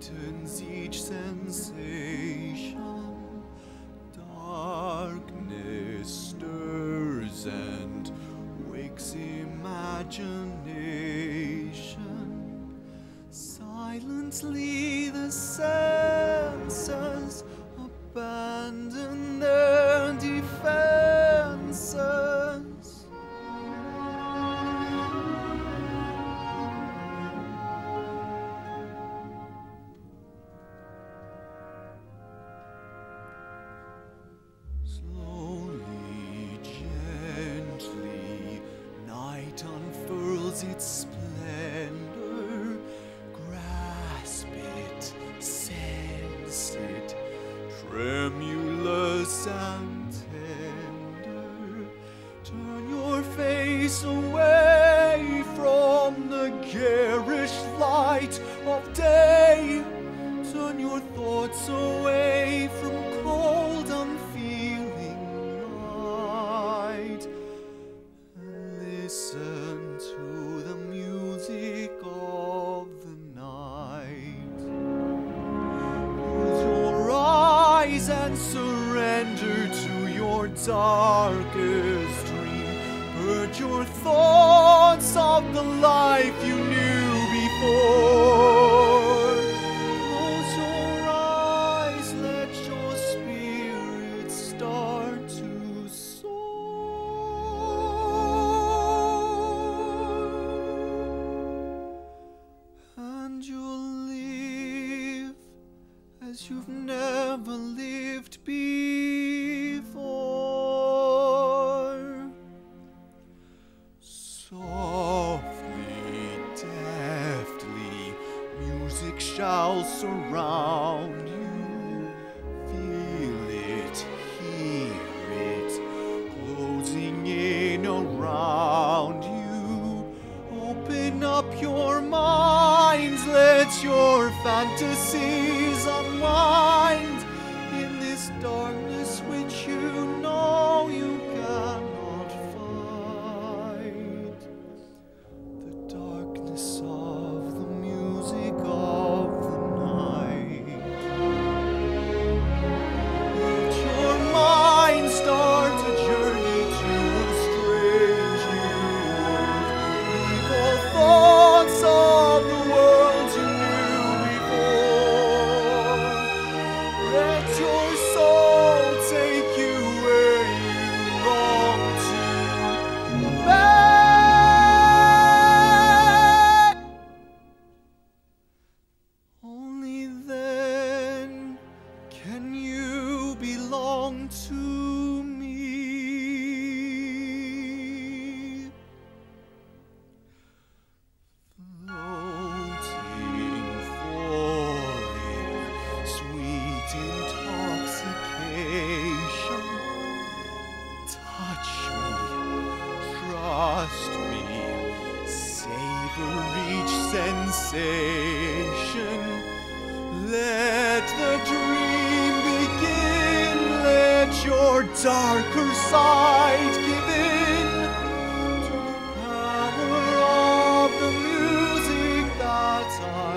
lightens each sensation. Darkness stirs and wakes imagination. Silently the senses abandon their defenses. Slowly, gently, night unfurls its splendor. Grasp it, sense it, tremulous and tender. Turn your face away from the garish light of day. Turn your thoughts away from cold, unfeeling night, and listen to the music of the night. Close your eyes and surrender to your darkest dream. Purge your thoughts of the life you knew before. Close your eyes, let your spirit start to soar. And you'll live as you've never lived before. Softly, deftly, music shall surround you. Feel it, hear it, closing in around you. Open up your minds, let your fantasies unwind in this darkness which you know you cannot fight. The darkness of the music of the night. Let your mind start a journey to a strange new world. Leave all thoughts of the world you knew before. Let your soul take you where you long to be. Only then can you belong to me. Floating, falling, sweet intoxication. Touch me, trust me, savor each sensation. Let the dream begin, let your darker side give in to the power of the music that I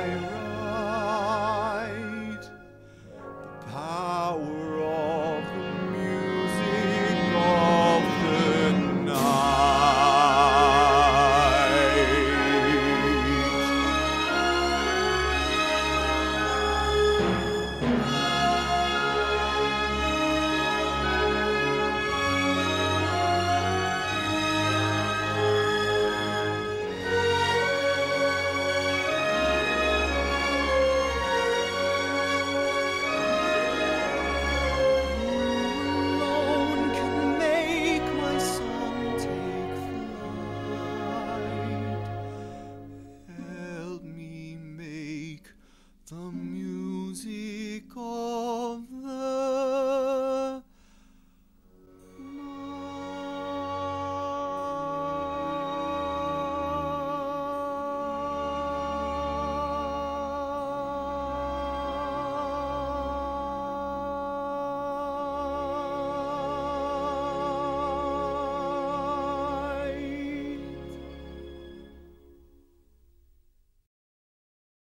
write. The power of the music of the night. Alone can make my song take flight. Help me make the music of the